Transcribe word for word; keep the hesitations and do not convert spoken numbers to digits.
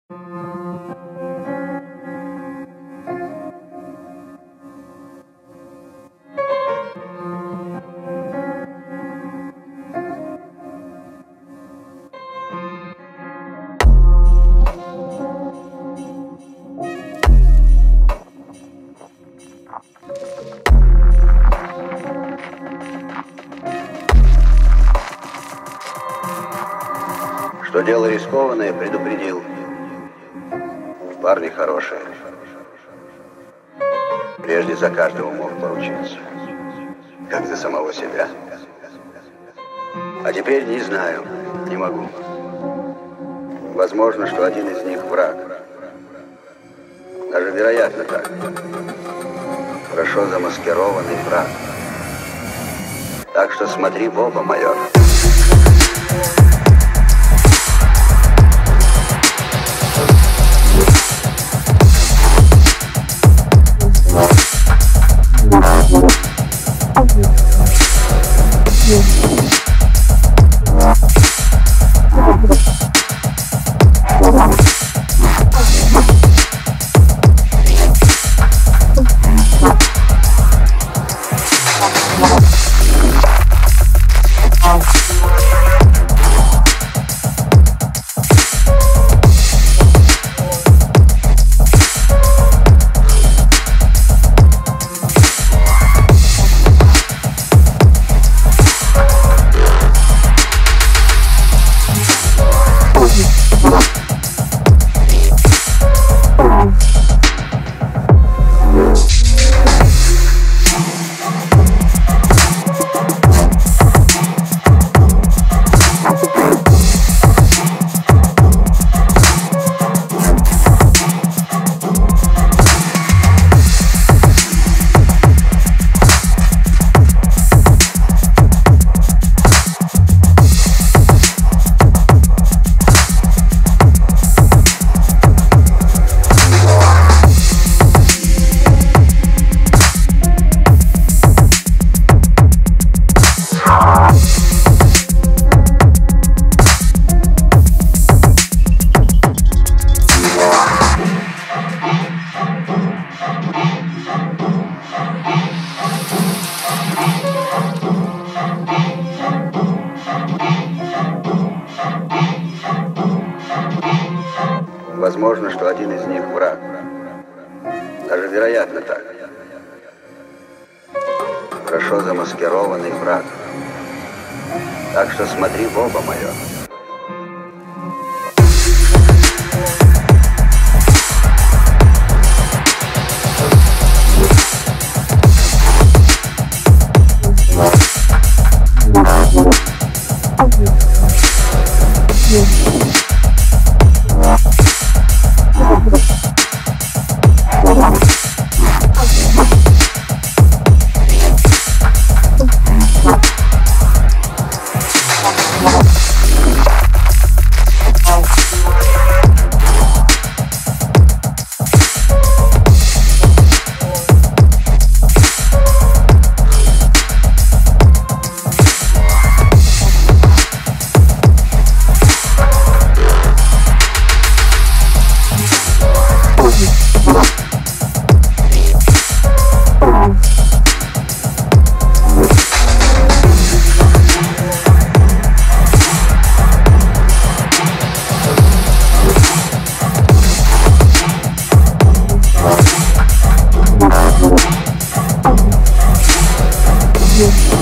Что дело рискованное, предупредил. Парни хорошие. Прежде за каждого мог поручиться. Как за самого себя. А теперь не знаю, не могу. Возможно, что один из них враг. Даже вероятно так. Хорошо замаскированный враг. Так что смотри в оба, майор. Возможно, что один из них враг. Даже вероятно так. Хорошо замаскированный враг. Так что смотри в оба, майор. Yeah.